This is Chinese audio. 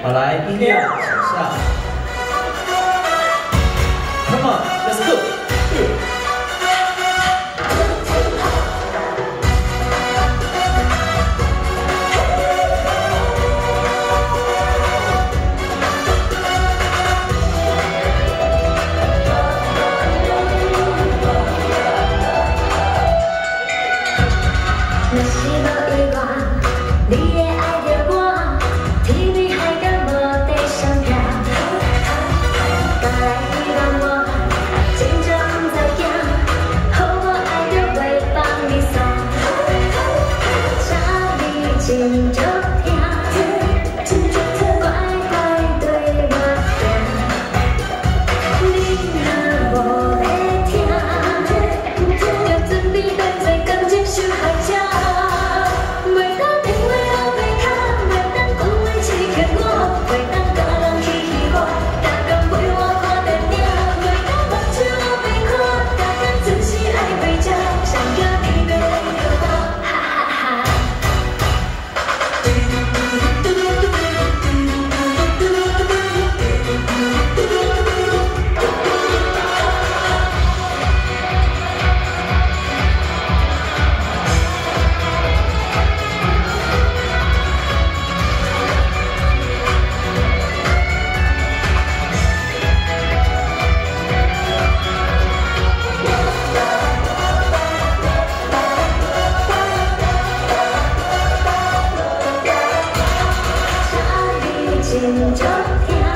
好，来音量小下 ，Come on，let's go。 若是无意外，你会爱着我，天边海角无地相听。甲来让我真正不再惊，好我爱着袂放你散，请你真足听，乖乖对我听。你若无要听，就准备等在感情受害者。 真足听。